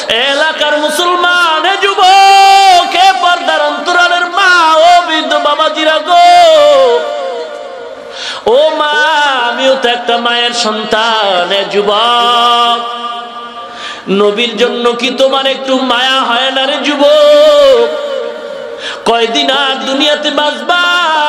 এলাকার মুসলমান যুবক, পর্দার অন্তরালের মা ও বৃদ্ধ বাবাজিরা গো, ও মা, আমিও তো একটা মায়ের সন্তান। যুবক, নবীর জন্য কি তোমার একটু মায়া হয় না রে যুবক? কয়দিন আর দুনিয়াতে বাঁচবা?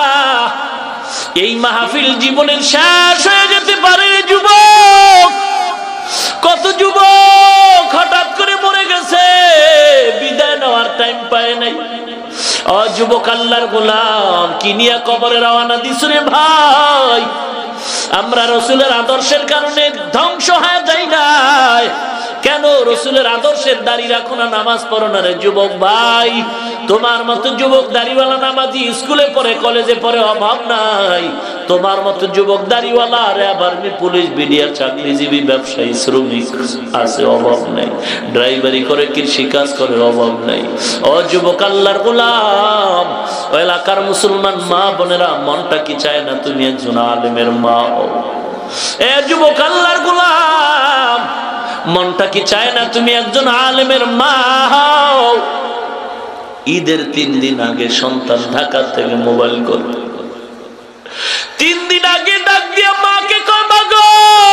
এই মাহফিল জীবনের শেষ হয়ে যেতে পারে রে যুবক। কত যুবক হঠাৎ করে মরে গেছে, বিদায় নেওয়ার টাইম পায় নাই। ও যুবক, আল্লাহর গোলাম, কি নিয়ে কবরে রওনা দিছ রে ভাই? আমরা রসুলের আদর্শের কারণে ধ্বংস হয়ে যাই নাই কেন? রসুলের আদর্শের দাড়ি রাখো না, নামাজ পড়ো না রে যুবক ভাই। তোমার মতো যুবক দাড়িওয়ালা নামাজি স্কুলে পড়ে, কলেজে পড়ে, অভাব নাই। তোমার মতো যুবক দাড়িওয়ালা আর আবার পুলিশ, বিডিআর, চাকরিজীবী, ব্যবসায়ী, শ্রমিক আছে, অভাব নাই। ড্রাইভারি করে, কৃষি কাজ করে, অভাব নাই। ও যুবক, আল্লাহর গোলাম, ও এলাকার মুসলমান মা বোনেরা, মনটা কি চায় না তুমি একজন আলেমের মা হও? এ যুবক, আল্লাহর গোলাম, মনটা কি চায় না তুমি একজন আলেমের মা হও? ঈদের 3 দিন আগে সন্তান ঢাকা থেকে মোবাইল কল, 3 দিন আগে ডাক দিয়া মাকে কয়, মা গো,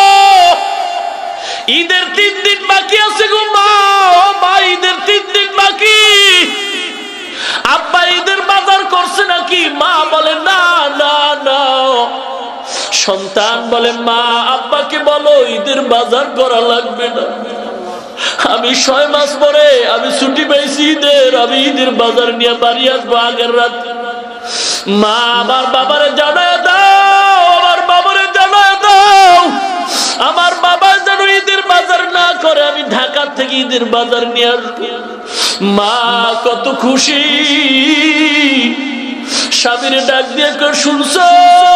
ঈদের 3 দিন বাকি আছে গো মা। ও মা, ঈদের 3 দিন বাকি। আব্বা ঈদের বাজার করছে নাকি? মা বলে না না না। সন্তান বলে, মা, আব্বাকে বলো ঈদের বাজার করা লাগবে না। আমি 6 মাস পরে আমি ছুটি পেয়েছি ঈদের, আমি ঈদের বাজার নিয়ে বাড়ি আসবো আগের রাত। মা, আমার বাবারে জানায় দাও, আমার বাবারে জানায় দাও, আমার বাবা যেন ঈদের বাজার না করে, আমি ঢাকা থেকে ঈদের বাজার নিয়ে আসবো। মা কত খুশি। স্বামীরে ডাক দিয়ে শুনছো,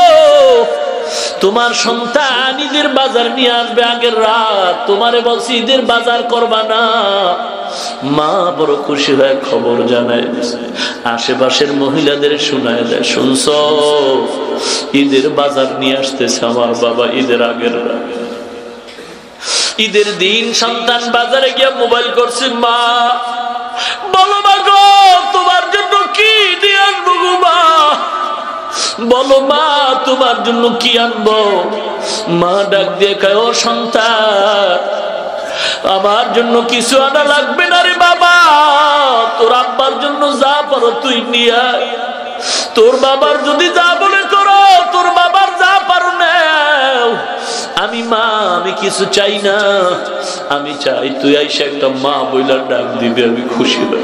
তোমার সন্তান ঈদের বাজার নিয়ে আসবে আগের রাত, তোমারে বলছি ঈদের বাজার করবা না। মা বড় খুশি হয়ে খবর জানায়, আশেপাশের মহিলাদের শোনায় দেয়, শুনছো, ঈদের বাজার নিয়ে আসতেছে আমার বাবা ঈদের আগের রাত। ঈদের দিন সন্তান বাজারে গিয়ে মোবাইল করছে, মা বলো মা গো, তোমার জন্য কি নিয়ে আসবো গো মা? বলো মা, তোমার জন্য কি আনবো? মা ডাক দিয়ে কয়, ও সন্তান, আমার জন্য কিছু আনা লাগবে না রে বাবা, তোর আব্বার জন্য যা পারো তুই নিয়ে আয়। তোর বাবার যদি যা বলে করো, তোর বাবার যা পারো নাও। আমি কিছু চাই না, আমি চাই তুই আইসা একটা মা বইলা ডাক দিবি, আমি খুশি হই।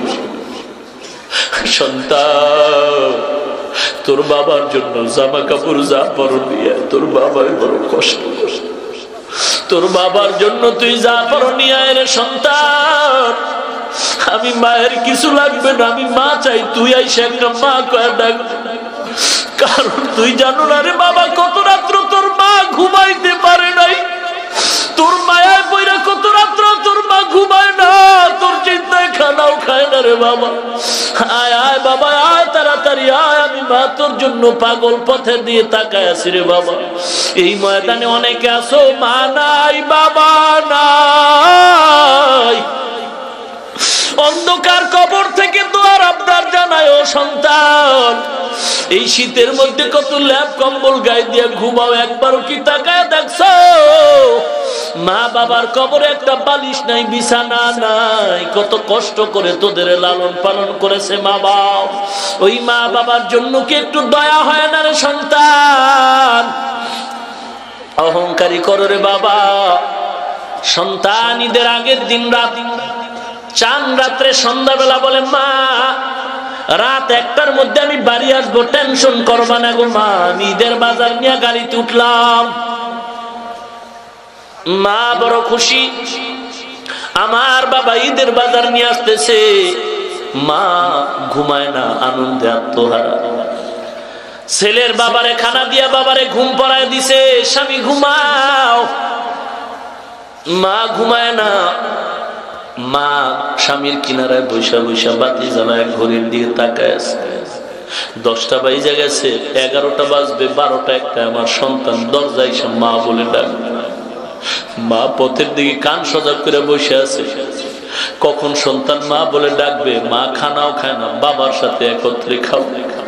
সন্তান, তোর বাবার জন্য জামা কাপড় যা পারো নিয়ে, তোর বাবার বড় কষ্ট, তোর বাবার জন্য তুই যা পারো নিয়ে রে সন্তান। আমি মায়ের কিছু লাগবে না, আমি মা চাই তুই আইসা একটা মা কয়ে ডাক। কারণ তুই জানো না রে বাবা, কত রাত্র তোর মা ঘুমাইতে পারে নাই, তোর মায়ায় পইরা কত রাত্র তোর মা ঘুমায় না, তোর চিন্তায় খানাও খায় না রে বাবা। আয় আয় বাবা, আয় তাড়াতাড়ি আয়, আমি মা তোর জন্য পাগল পথে দিয়ে তাকায় আছি রে বাবা। এই ময়দানে অনেকে আছো, মা নাই, বাবা নাই, অন্ধকার কবর থেকে দোয়ার আবদার জানায়, ও সন্তান, এই শীতের মধ্যে কত ল্যাপ কম্বল গায়ে দিয়ে ঘুমাও, একবারও কি তাকায় দেখছো? মা বাবার কবরে একটা বালিশ নাই, বিছানা নাই, কত কষ্ট করে তোদের লালন পালন করেছে মা বাবা। ওই মা বাবার জন্য কি একটু দয়া হয় না রে সন্তান? অহংকারী করো রে বাবা। সন্তান ঈদের আগের দিন রাত, চান রাত্রে সন্ধ্যাবেলা বলে, মা রাত 1টার মধ্যে আমি বাড়ি আসবো, টেনশন করবা না গো মা, আমি ঈদের বাজার নিয়ে গাড়িতে উঠলাম। মা বড় খুশি, আমার বাবা ঈদের বাজার নিয়ে আসতেছে। মা ঘুমায় না, আনন্দে আত্মহারা। ছেলের বাবারে খানা দিয়া বাবারে ঘুম পড়ায় দিছে, স্বামী ঘুমাও। মা ঘুমায় না, মা স্বামীর কিনারায় বৈশা বৈশা বাতি জ্বালায় ঘড়ির দিকে তাকায় আছে। 10টা বাজে গেছে, 11টা বাজবে, 12টা 1টা, আমার সন্তান দরজায় এসে মা বলে ডাক। মা পথের দিকে কান সজাগ করে বসে আছে, কখন সন্তান মা বলে ডাকবে, মা খানাও খায় না, বাবার সাথে একত্রে খাও।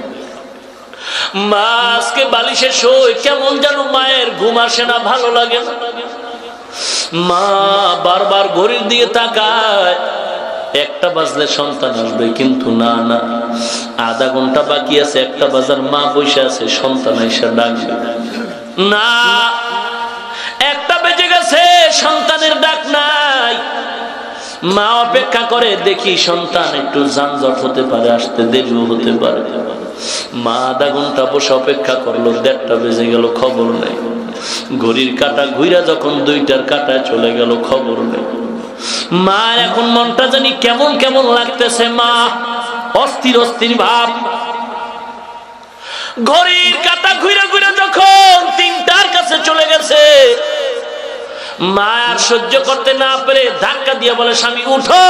মা আজকে বালিশে শোয়, কেমন যেন মায়ের ঘুম আসে না, ভালো লাগে না। মা বারবার ঘড়ির দিকে তাকায়, একটা বাজলে সন্তান আসবে, কিন্তু না না, আধা ঘন্টা বাকি আছে, একটা বাজার মা বসে আছে, সন্তান এসে ডাকবে না। একটা বেজে গেছে, সন্তানের ডাক নাই। মা অপেক্ষা করে, দেখি সন্তান একটু যানজট হতে পারে, আসতে দেরিও হতে পারে। মা আধা ঘন্টা বসে অপেক্ষা করলো, 1:30 বেজে গেল, খবর নেই। ঘড়ির কাঁটা ঘুরা যখন 2টার কাঁটায় চলে গেল, খবর নেই। মা এখন মনটা জানি কেমন কেমন লাগতেছে, মা অস্থির অস্থির ভাব। ঘড়ির কাঁটা ঘুরে ঘুরে যখন 3টার কাছে চলে গেছে, মা আর সহ্য করতে না পেরে ধাক্কা দিয়ে বলে, স্বামী উঠো,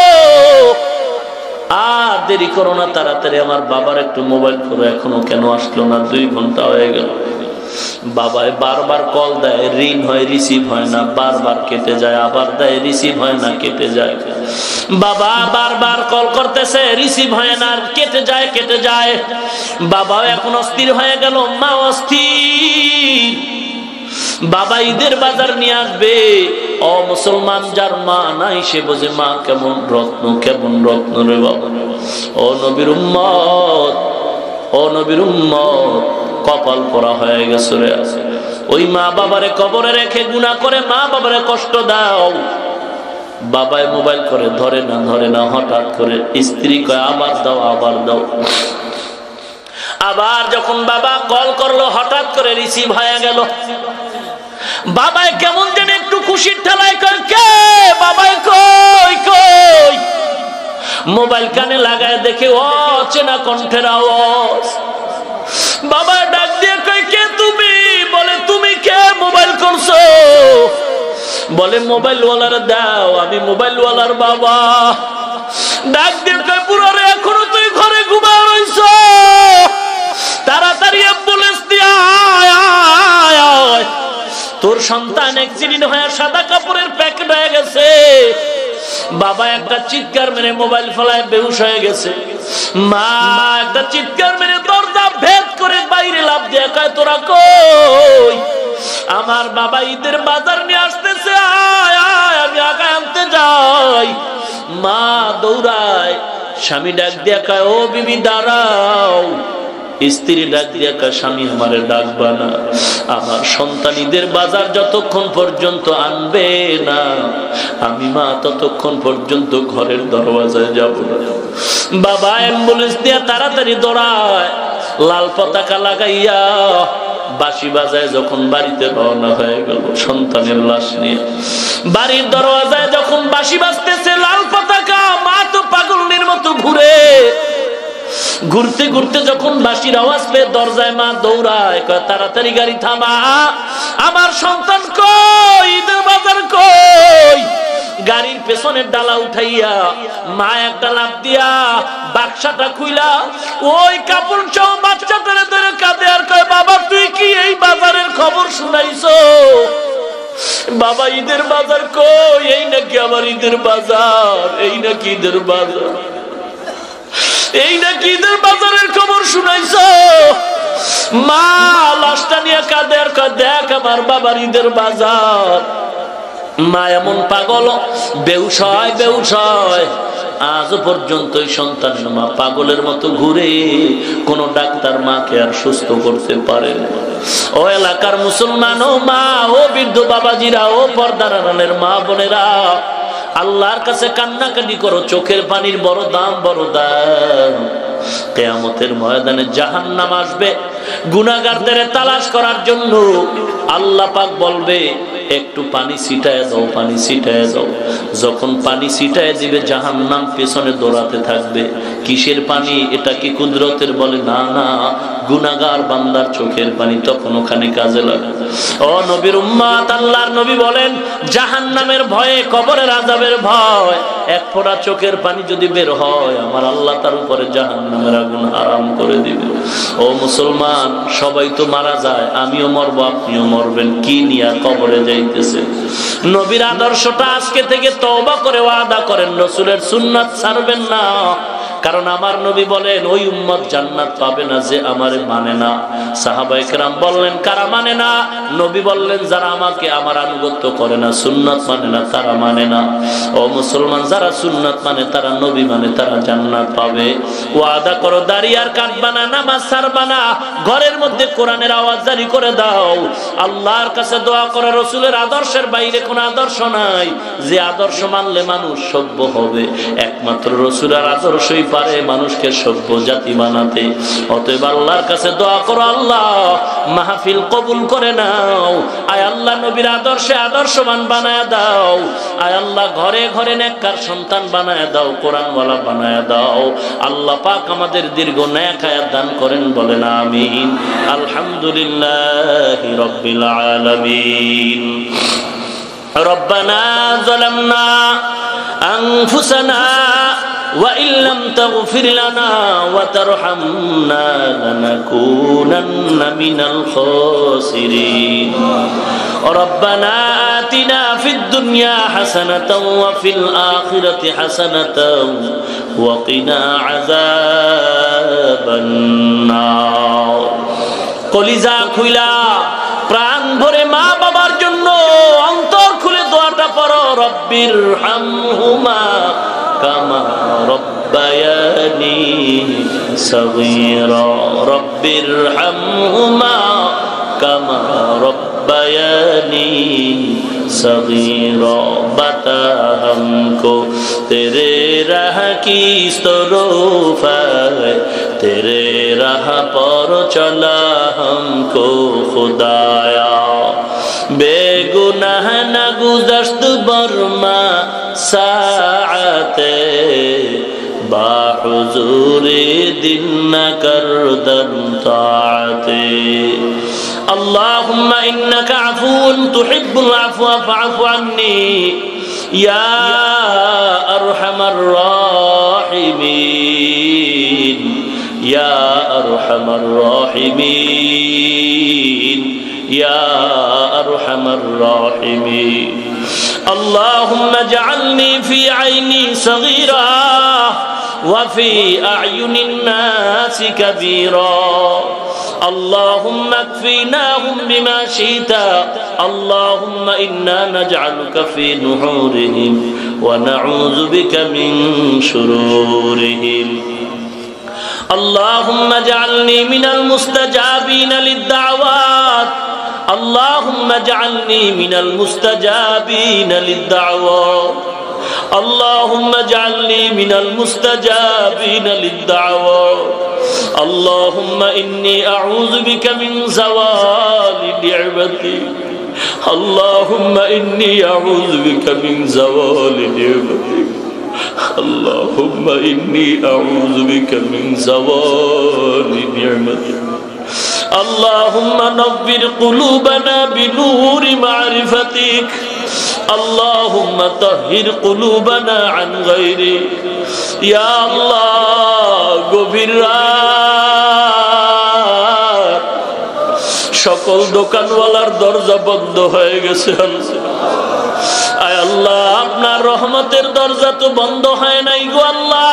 আর দেরি করো না, তাড়াতাড়ি আমার বাবার একটু মোবাইল করো, এখনো কেন আসলো না, 2 ঘন্টা হয়ে গেল। বাবাই বারবার কল দেয়, রিং হয়, রিসিভ হয় না, বারবার কেটে যায়, আবার দেয়, রিসিভ হয় না, কেটে যায়। বাবা বারবার কল করতেছে, রিসিভ হয় না, কেটে যায় কেটে যায়। বাবাও এখন অস্থির হয়ে গেল, মা অস্থির। বাবা ঈদের বাজার নিয়ে আসবে, ও মুসলমান যার মা নাই সে বোঝে মা কেমন রত্ন, কেমন রত্ন রে বাবা। ও নবীর উম্মত, ও নবীর উম্মত, কপাল পরা হয়ে গেছে রে। ওই মা বাবারে কবরে রেখে গুনাহ করে মা বাবারে কষ্ট দাও। বাবায় মোবাইল করে, ধরে না ধরে না, হঠাৎ করে স্ত্রী কয় আবার দাও, আবার দাও। আবার যখন বাবা কল করলো, হঠাৎ করে রিসিভ হয়ে গেল। বাবাই কেমন যেন একটু খুশির ঠেলায় কয়, কে বাবাই, কই কই। মোবাইল কানে লাগায় দেখে অচেনা কণ্ঠের আওয়াজ। বাবা ডাক দিয়ে কয়, কে তুমি? বলে, তুমি কে, মোবাইল করছো? বলে, মোবাইল ওয়ালার দাও, আমি মোবাইল ওয়ালার বাবা। ডাক দিয়ে কয়, পুরো রে, এখনো তুই ঘরে ঘুমা রইছ, তাড়াতাড়ি অ্যাম্বুলেন্স দিয়ে আয়, তোর সন্তান অ্যাক্সিডেন্ট হয়ে সাদা কাপড়ের প্যাকেট হয়ে গেছে। বাবা একটা চিৎকার মেরে মোবাইল ফেলায় বেহুশ হয়ে গেছে। মা একটা চিৎকার মেরে দরজা ভেদ করে বাইরে লাফ দিয়ে কয়, তোরা কই? আমার বাবা ঈদের বাজার নিয়ে আসতেছে, আয় আয়, আমি আগে আনতে যাই। মা দৌড়ায়, স্বামী ডাক দিয়া কয়, ও বিবি দাঁড়াও। স্ত্রী ডাক দিয়া কয়, স্বামী আমারে ডাকবা না, আমার সন্তান ঈদের বাজার যতক্ষণ পর্যন্ত আনবে না, আমি মা ততক্ষণ পর্যন্ত ঘরের দরওয়াজায় যাব না। বাবা অ্যাম্বুলেন্স দিয়া তাড়াতাড়ি দৌড়ায়, লাল পতাকা লাগাইয়া বাঁশি বাজায় যখন বাড়িতে রওনা হয়ে গেল সন্তানের লাশ নিয়ে। বাড়ির দরওয়াজায় যখন বাঁশি বাজতেছে, লাল পতাকা, মা তো পাগলের মতো ঘুরে। ঘুরতে ঘুরতে যখন বাঁশির আওয়াজ পেয়ে দরজায় মা দৌড়ায়, কয়, তাড়াতাড়ি গাড়ি থামা, আমার সন্তান কই, ঈদের বাজার কই? গাড়ির পেছনের ডালা উঠাইয়া মা একটা লাফ দিয়া বাক্সাটা খুইলা ওই কাপড় সহ বাচ্চাটারে ধরে কাঁদে আর কয়, বাবা তুই কি এই বাজারের খবর শুনাইছো? বাবা ঈদের বাজার কই? এই নাকি আমার ঈদের বাজার, এই নাকি ঈদের বাজার, এই নাকি ঈদের বাজারের খবর শুনাইছো? মা লাশটা নিয়ে কাঁদে আর কয়, দেখ আমার বাবার ঈদের বাজার। মা এমন পাগল, বেহুশ হয় বেহুশ হয়। আজও পর্যন্ত সন্তানের মা পাগলের মতো ঘুরে, কোন ডাক্তার মাকে আর সুস্থ করতে পারে না। ও এলাকার মুসলমান, ও মা, ও বৃদ্ধ বাবাজিরা, ও পর্দার আড়ালের মা বোনেরা, আল্লাহর কাছে কান্নাকাটি করো, চোখের পানির বড় দাম, বড় দাম। কিয়ামতের ময়দানে জাহান্নাম আসবে গুনাহগারদের তালাশ করার জন্য। আল্লাহ পাক বলবে, একটু পানি ছিটায় দাও, পানি ছিটায় দাও। যখন পানি ছিটায় দিবে, জাহান্নাম পেছনে দৌড়াতে থাকবে। কিসের পানি? এটা কি কুদরতের? বলে, না না, গুনাহগার বান্দার চোখের পানি। তখন ওখানে কাজে লাগে। ও নবীর উম্মত, আল্লাহর নবী বলেন, জাহান্নামের ভয়ে, কবরের আযাবের ভয়, এক ফোঁটা চোখের পানি যদি বের হয়, আমার আল্লাহ তার উপরে জাহান্নামের আগুন হারাম করে দিবে। ও মুসলমান, সবাই তো মারা যায়, আমিও মরবো, আপনিও মরবেন। কি নিয়ে কবরে যাইতেছে? নবীর আদর্শটা আজকে থেকে তওবা করে ওয়াদা করেন রাসূলের সুন্নাত ছাড়বেন না। কারণ আমার নবী বলেন ওই উম্মত জান্নাত পাবে না যে আমারে মানে না। সাহাবায়ে কেরাম বললেন কারা মানে না? নবী বললেন যারা আমাকে আমার আনুগত্য করে না, সুন্নাত মানে না, তারা মানে না। ও মুসলমান, যারা সুন্নাত মানে, তারা নবী মানে, তারা জান্নাত পাবে। ওয়াদা করো, দাঁড়িয়ে আর কাটবা না, নামাজ ছাড়বা না, ঘরের মধ্যে কোরআনের আওয়াজ জারি করে দাও। আল্লাহর কাছে দোয়া করে, রাসূলের আদর্শের বাইরে কোনো আদর্শ নাই যে আদর্শ মানলে মানুষ সভ্য হবে। একমাত্র রাসূলের আদর্শই পারে মানুষকে সভ্য জাতি বানাতে। অতএব আল্লাহর কাছে দোয়া করো, আল্লাহ মাহফিল কবুল করে নাও। আয় আল্লাহ নবীর আদর্শে আদর্শবান বানায় দাও। আয় আল্লাহ ঘরে ঘরে নেককার সন্তান বানায় দাও, কোরআনওয়ালা বানায় দাও। আল্লাহ পাক আমাদের দীর্ঘ নেক হায়াত দান করেন, বলেন আমিন। আলহামদুলিল্লাহি রাব্বিল আলামিন। রব্বানা যালামনা আনফুসানা وإن لم تغفر لنا وترحمنا لنكونن من الخاسرين ربنا آتنا في الدنيا حسنة وفي الآخرة حسنة وقنا عذاب النار কলিজা খুইলা প্রাণ ভরে মা বাবার জন্য অন্তর খুলে দোয়াটা পড়ো, রব্বির হামহুমা কামা রব্বায়ানি সগীরা রব্বির হামহুমা কামা রব্বায়ানি সগীরা बता हमको तेरे राह की तौफ़ है, तेरे राह पर चला हमको खुदाया। बेगुनाह न गुज़श्त बरमा साअते बाहुज़ूरे दिन न करदम ताअते। अल्लाहुम्मा इन्नका अफ़ून तुहिब्बुल अफ़्वा फ़अफ़ु अन्नी या अरहमर राहिमीन या अरहमर राहिमीन या अरहमर राहिमीन। अल्लाहुम्मा जअलनी फ़ी ऐनी सगीरा वफ़ी अयुनिन नासि कबीरा। اللهم اكفيناهم بما شئت اللهم إنا نجعلك في نحورهم ونعوذ بك من شرورهم اللهم اجعلني من المستجابين للدعوات اللهم اجعلني من المستجابين للدعوات اللهم اجعلني من المستجابين للدعوات اللهم إني أعوذ بك من زوال نعمتك اللهم إني أعوذ بك من زوال نعمتك اللهم إني أعوذ بك من زوال نعمتك اللهم نور قلوبنا بنور معرفتك اللهم طهر قلوبنا عن غيرك يا الله গভীর রাত সকল দোকানওয়ালার দরজা বন্ধ হয়ে গেছে আয় আল্লাহ আপনার রহমতের দরজা তো বন্ধ হয় নাই গো আল্লাহ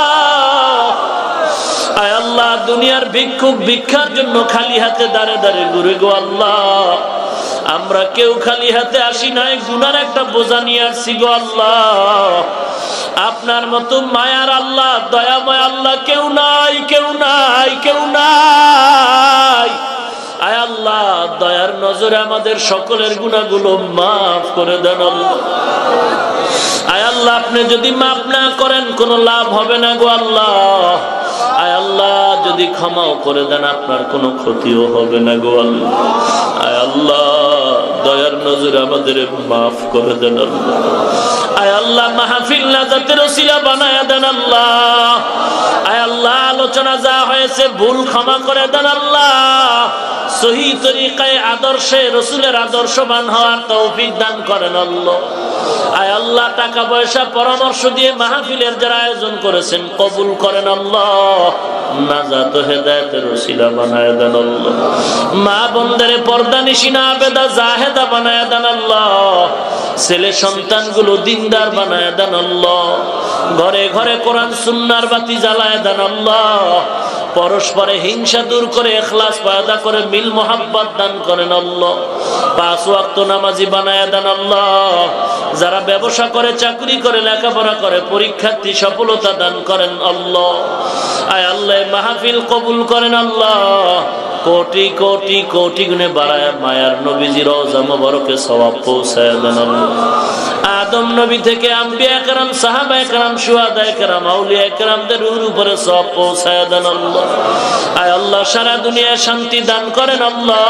আয় আল্লাহ দুনিয়ার ভিক্ষুক ভিক্ষার জন্য খালি হাতে দাঁড়ে দাঁড়ে ঘুরে গো আল্লাহ আমরা কেউ খালি হাতে আসি নাই গুনার একটা বোঝা নিয়ে আসছি গো আল্লাহ আপনার মতো মায়ার আল্লাহ দয়াময় আল্লাহ কেউ নাই কেউ নাই কেউ নাই আয় আল্লাহ দয়ার নজরে আমাদের সকলের গুনাহগুলো মাফ করে দেন আল্লাহ আয় আল্লাহ আপনি যদি মাফ না করেন কোনো লাভ হবে না গো আল্লাহ আয় আল্লাহ যদি ক্ষমাও করে দেন আপনার কোনো ক্ষতিও হবে না গো আল্লাহ আয় আল্লাহ দয়ার নজরে আমাদের মাফ করে দেন আল্লাহ আয় আল্লাহ মাহফিল নাজাতের ওসিলা বানায়া দেন আল্লাহ আয় আল্লাহ আলোচনা যা হয়েছে ভুল ক্ষমা করে দেন আল্লাহ সহি তরিকায় আদর্শে রাসূলের আদর্শবান হওয়ার তৌফিক দান করেন আল্লাহ আয় আল্লাহ টাকা পয়সা পরামর্শ দিয়ে মাহফিলের যারা আয়োজন করেছেন কবুল করেন আল্লাহ নাজাত ও হেদায়েতের ওসিলা বানায়া দেন আল্লাহ মা বোনদের পর্দানিশিনা আবেদা জাহেদা বানায়া দেন আল্লাহ ছেলে সন্তানগুলো দিনদার বানায় দেন আল্লাহ। ঘরে ঘরে কোরআন সুন্নাহর বাতি জ্বালায় দেন আল্লাহ। পরস্পরে হিংসা দূর করে ইখলাস পয়দা করে মিল মোহাব্বত দান করেন আল্লাহ। 5 ওয়াক্ত নামাজি বানায় দেন আল্লাহ। যারা ব্যবসা করে, চাকরি করে, লেখাপড়া করে, পরীক্ষার্থী সফলতা দান করেন আল্লাহ। আয় আল্লাহ মাহফিল কবুল করেন আল্লাহ। কোটি কোটি কোটি গুণে বাড়ায় মায়ার নবীজির রওজা মোবারকে সওয়াব পৌঁছায় দেন আল্লাহ। আদম নবী থেকে আম্বিয়া کرام, সাহাবা کرام, শুহাদা کرام, আউলিয়া کرامদের উপরে সওয়াব পৌঁছায় দেন আল্লাহ। আয় আল্লাহ সারা দুনিয়ায় শান্তি দান করেন আল্লাহ।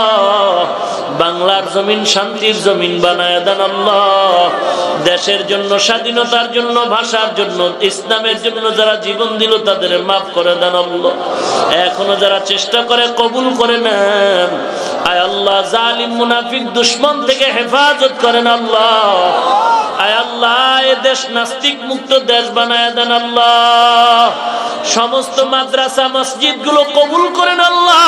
বাংলার জমিন শান্তির জমিন বানায় দেন আল্লাহ। দেশের জন্য, স্বাধীনতার জন্য, ভাষার জন্য, ইসলামের জন্য যারা জীবন দিল তাদের মাফ করে দেন আল্লাহ। এখনো যারা চেষ্টা করে কবুল করে নেন। আয় আল্লাহ জালিম মুনাফিক দুশমন থেকে হেফাজত করেন আল্লাহ। আয় আল্লাহ এ দেশ নাস্তিক মুক্ত দেশ বানায় দেন আল্লাহ। সমস্ত মাদ্রাসা মসজিদ গুলো কবুল করেন আল্লাহ।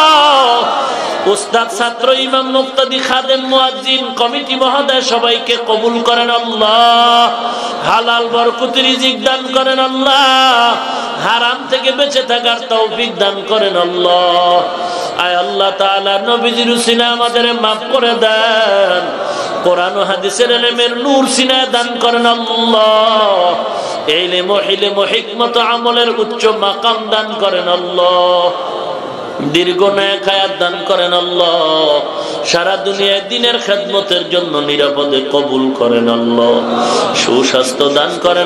উস্তাদ, ছাত্র, ইমাম, মুক্তাদি, খাদেম, মুয়াজ্জিন, কমিটি মহোদয় সবাইকে কবুল করেন আল্লাহ। হালাল বরকতি রিজিক দান করেন আল্লাহ। হারাম থেকে বেঁচে থাকার তৌফিক দান করেন আল্লাহ। আয় আল্লাহ তাআলা নবীজির উসিলা আমাদের মাফ করে দেন। কোরআন ও হাদিসের ইলমের নূর সিনায় দান করেন আল্লাহ। ইলম ও হিলম ও হিকমত আমলের উচ্চ মাকাম দান করেন আল্লাহ। দীর্ঘ নেক হায়াত দান করেন আল্লাহ। সারা দুনিয়ায় দ্বীনের খেদমতের জন্য নিরাপদে কবুল করেন আল্লাহ। সুস্বাস্থ্য দান করেন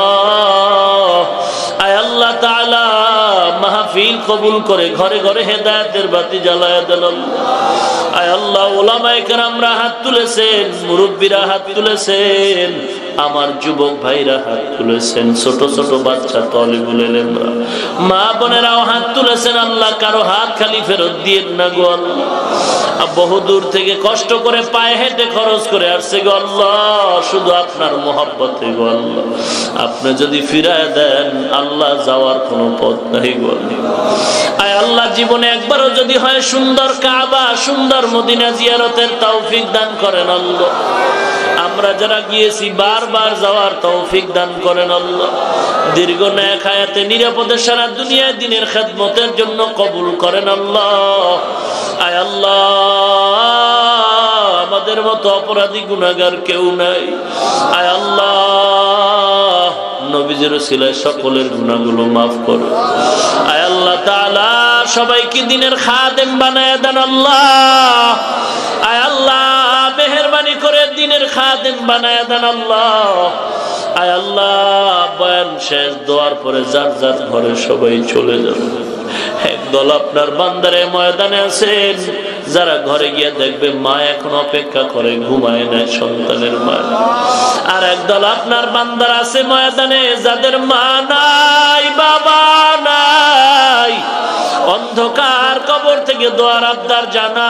আল্লাহ। আয় আল্লাহ তাআলা মাহফিল কবুল করে ঘরে ঘরে হেদায়েতের বাতি জ্বালায় দেন আল্লাহ। আয় আল্লাহ উলামায়ে কেরামরা হাত তুলেছেন, মুরব্বীরা হাত তুলেছেন, আমার যুবক ভাইরা হাত তুলেছেন, ছোট ছোট বাচ্চা তালিবুল ইলমরা, মা বোনেরাও হাত তুলেছেন। আল্লাহ কারো হাত খালি ফেরত দিয়েন না গো আল্লাহ। বহু দূর থেকে কষ্ট করে পায়ে হেঁটে খরচ করে আসছে গো আল্লাহ, শুধু আপনার মহব্বতে গো আল্লাহ। আপনি যদি ফিরায় দেন আল্লাহ যাওয়ার কোনো পথ নাই গো আল্লাহ। আয় আল্লাহ জীবনে একবারও যদি হয় সুন্দর কাবা, সুন্দর মদিনা জিয়ারতের তৌফিক দান করেন আল্লাহ। আমরা যারা গিয়েছি বারবার যাওয়ার তৌফিক দান করেন আল্লাহ। দীর্ঘ নেক হায়াতে নিরাপদে সারা দুনিয়ায় দ্বীনের খেদমতের জন্য কবুল করেন আল্লাহ। আয় আল্লাহ আমাদের মতো অপরাধী গুনাহগার কেউ নাই। আয় আল্লাহ নবীজির উসিলায় সকলের গুনাহগুলো মাফ করো। আয় আল্লাহ তাআলা সবাইকে দ্বীনের খাদেম বানায় দেন আল্লাহ। আয় আল্লাহ মেহেরবানি করে দ্বীনের খাদেম বানায় দেন আল্লাহ। আয় আল্লাহ বয়ান শেষ, দোয়ার পরে যার যার ঘরে সবাই চলে যাবে। একদল আপনার বান্দারে ময়দানে আছেন, যারা ঘরে গিয়ে দেখবে মা এখন অপেক্ষা করে, ঘুমায় নাই সন্তানের মা। আর একদল আপনার বান্দার আছে ময়দানে যাদের মা নাই, বাবা নাই, অন্ধকার কবর থেকে দোয়ার আবদার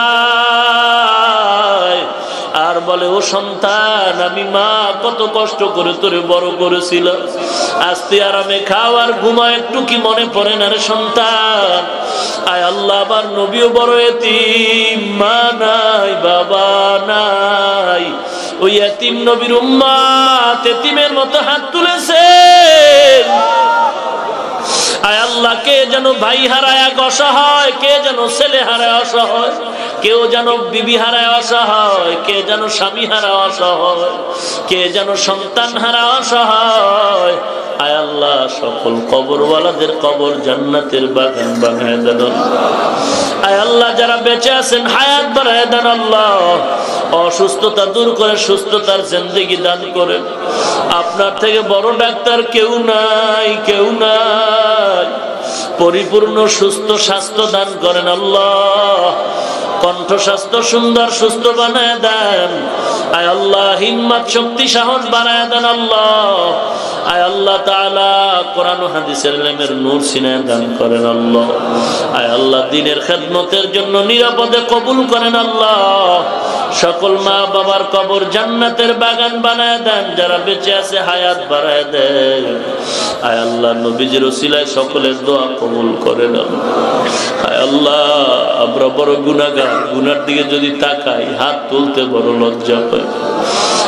জানায় আর বলে ও সন্তান আমি মা কত কষ্ট করে তোরে বড় করেছিলাম, আস্তে আরামে খাও আর ঘুমাও, একটু কি মনে পড়ে না রে সন্তান? আয় আল্লাহ আমার নবীও বড় এতিম, মা নাই বাবা নাই, ওই এতিম নবীর উম্মত এতিমের মতো হাত তুলেছেন। আয় আল্লাহ কে যেন ভাই হারায় অসহায়, কে যেন ছেলে হারায় অসহায়, কেউ যেন বিবি হারায় অসহায়, কে যেন স্বামী হারা অসহায়, কে যেন সন্তান হারা অসহায়। আয় আল্লাহ সকল কবরওয়ালাদের কবর জান্নাতের বাগান বানায় দেন। আয় আল্লাহ যারা বেঁচে আছেন হায়াত বাড়ায় দেন আল্লাহ, অসুস্থতা দূর করে সুস্থতার জিন্দেগি দান করেন। আপনার থেকে বড় ডাক্তার কেউ নাই, কেউ নাই। পরিপূর্ণ সুস্থ স্বাস্থ্য দান করেন আল্লাহ, কণ্ঠ স্বাস্থ্য সুন্দর সুস্থ বানায় দেন। আয় আল্লাহ হিম্মত শক্তি সাহস বানায় দেন আল্লাহ। আয় আল্লাহ তাআলা কোরআন ও হাদিসের ইলমের নূর সিনায় দান করেন আল্লাহ। আয় আল্লাহ দ্বীনের খেদমতের জন্য নিরাপদে কবুল করেন আল্লাহ। সকল মা বাবার কবর জান্নাতের বাগান বানায় দেন, যারা বেঁচে আছে হায়াত বাড়ায় দেন। আয় আল্লাহ নবীজির উসিলায় সকলের দোয়া কবুল করেন আল্লাহ। আয় আল্লাহ আমরা বড় গুনাহগার, গুনার দিকে যদি তাকাই হাত তুলতে বড় লজ্জা পাই।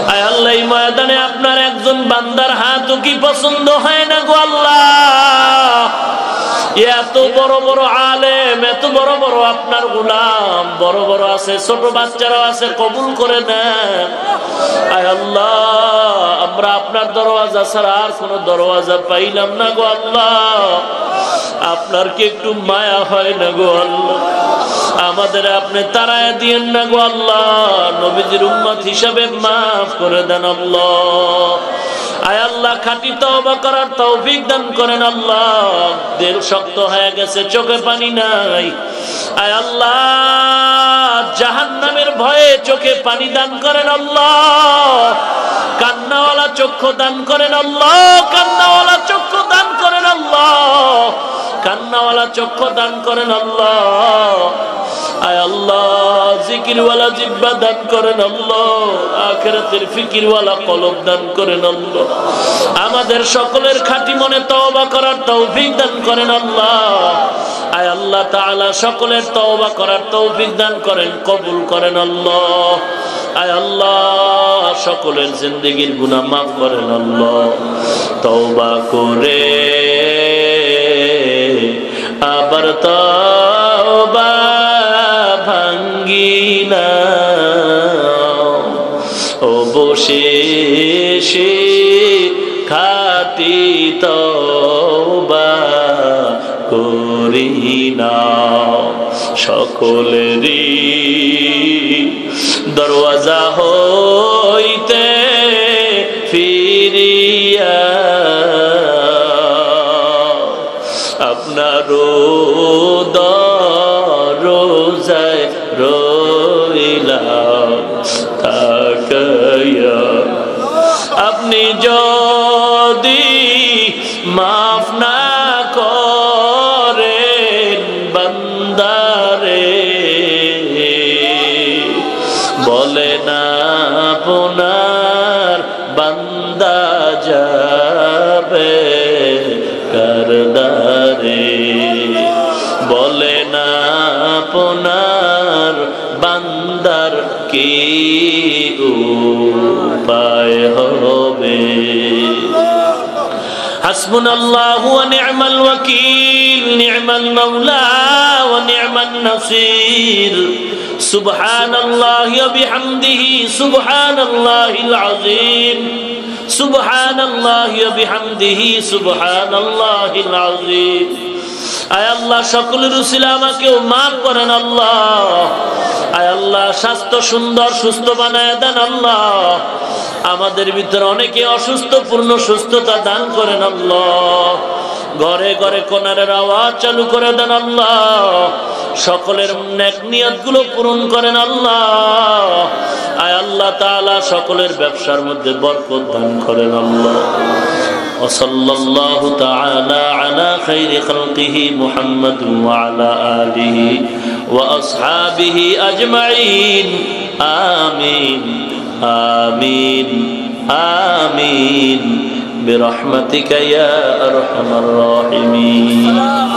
আয় আল্লাহ এই ময়দানে আপনার একজন বান্দার হাতও কি পছন্দ হয় না গো আল্লাহ? এত বড় বড় আলেম, এত বড় বড় আপনার গোলাম, বড় বড় আছে, ছোট বাচ্চারাও আছে, কবুল করে দেন। আয় আল্লাহ আমরা আপনার দরওয়াজা ছাড়া আর কোন দরওয়াজা পাইলাম না গো আল্লাহ। আপনার কি একটু মায়া হয় না গো আল্লাহ? আমাদের আপনি তারায় দিয়েন না গো আল্লাহ। নবীজির উম্মত হিসাবে মাফ করে দেন আল্লাহ। আয় আল্লাহ খাঁটি তওবা করার তৌফিক দান করেন আল্লাহ। দিল শক্ত হয়ে গেছে, চোখে পানি নাই। আয় আল্লাহ জাহান্নামের ভয়ে চোখে পানি দান করেন আল্লাহ। কান্নাওয়ালা চক্ষু দান করেন আল্লাহ। কান্নাওয়ালা চক্ষু দান করেন আল্লাহ। কান্নাওয়ালা চক্ষু দান করেন আল্লাহ। আয় আল্লাহ জিকিরওয়ালা জিহ্বা দান করেন আল্লাহ। আখিরাতের ফিকিরওয়ালা কলব দান করেন আল্লাহ। আমাদের সকলের খাঁটি মনে তওবা করার তৌফিক দান করেন আল্লাহ। আয় আল্লাহ তাআলা সকলের তওবা করার তৌফিক দান করেন, কবুল করেন আল্লাহ। আয় আল্লাহ সকলের জিন্দেগির গুনাহ মাফ করেন আল্লাহ। তওবা করে আবার তওবা ভাঙ্গিনা অবশেষে খাঁটি তওবা করিনা। সকলেরই দরওয়াজা হইতে ফিরিয়া আপনার দরজায় রইলাম তাকায়া। আপনি যদি মাফ না করেন বান্দারে, বলে না আপনার বান্দা যাবে কারদারে, বলে না আপনার বান্দার কি উপায় হবে। হাসবুনাল্লাহু ওয়া নি'মাল ওয়াকিল, নি'মাল মাওলা ওয়া নি'মান নাসির। সুবহানাল্লাহি ওয়া বিহামদিহি সুবহানাল্লাহিল আযীম। সুবহানাল্লাহি ওয়া বিহামদিহি সুবহানাল্লাহিল আযীম। আয় আল্লাহ সকলের উসিলা আমাকেও মাফ করেন আল্লাহ। আয় আল্লাহ স্বাস্থ্য সুন্দর সুস্থ বানায় দেন আল্লাহ। আমাদের ভিতরে অনেকে অসুস্থ, পূর্ণ সুস্থতা দান করেন আল্লাহ। ঘরে ঘরে কোরআনের আওয়াজ চালু করে দেন আল্লাহ। সকলের নেক নিয়তগুলো পূরণ করেন আল্লাহ। আয় আল্লাহ তাআলা সকলের ব্যবসার মধ্যে বরকত দান করেন আল্লাহ। ওয়াসাল্লাল্লাহু তাআলা আলা খাইরি খালকিহি মুহাম্মাদিন ওয়া আলা আলিহি ওয়া আসহাবিহি আজমাইন। আমিন আমিন আমিন বিরহমাতিকা ইয়া আরহামার রাহিমিন।